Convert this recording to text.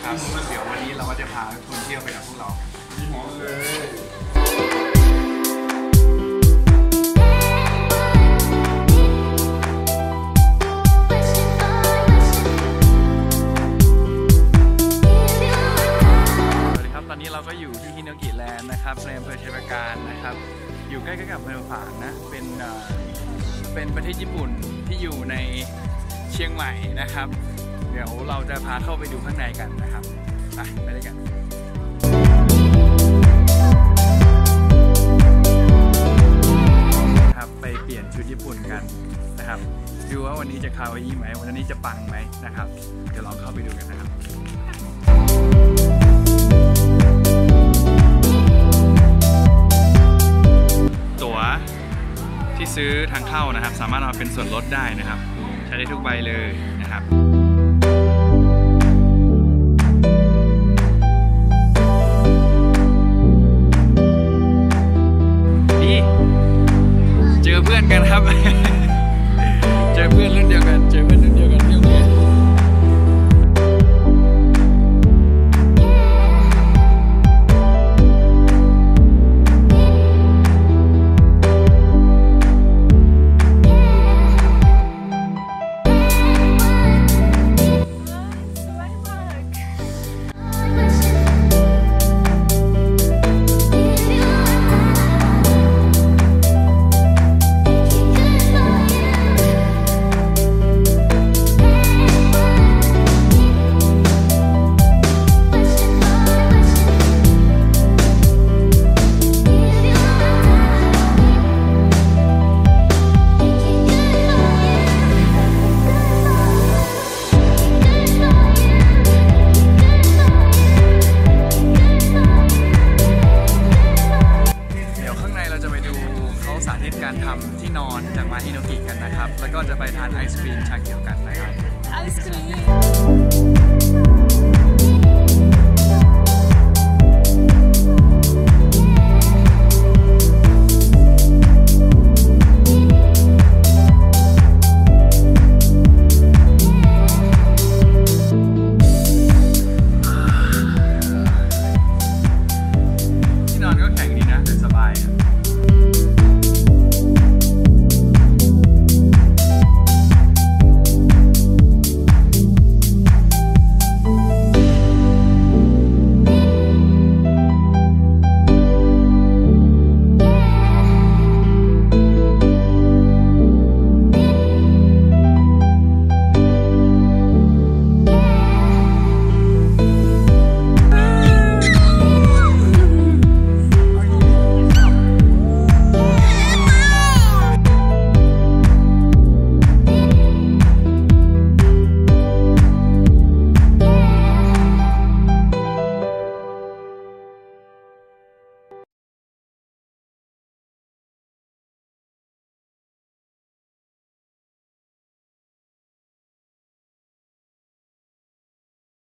นะครับเดี๋ยววันนี้เราก็จะพาคุณเที่ยวไปกับพวกเรามีหมอเลยตอนนี้เราก็อยู่ที่ฮิโนกิแลนด์นะครับในอำเภอชัยปราการนะครับอยู่ใกล้ๆกับเมืองฝางนะเป็นประเทศญี่ปุ่นที่อยู่ในเชียงใหม่นะครับเดี๋ยวเราจะพาเข้าไปดูข้างในกันนะครับไปด้วยกันครับไปเปลี่ยนชุดญี่ปุ่นกันนะครับดูว่าวันนี้จะคาวาอิไหมวันนี้จะปังไหมนะครับเดี๋ยวลองเข้าไปดูกันนะครับตั๋วที่ซื้อทางเข้านะครับสามารถเอาเป็นส่วนลดได้นะครับใช้ได้ทุกใบเลยนะครับนี่เจอเพื่อนกันครับ เจอเพื่อนรุ่นเดียวกันที่โรงเรียนการทำที่นอนจากมาฮิโนกิกันนะครับแล้วก็จะไปทานไอศกรีมชาเก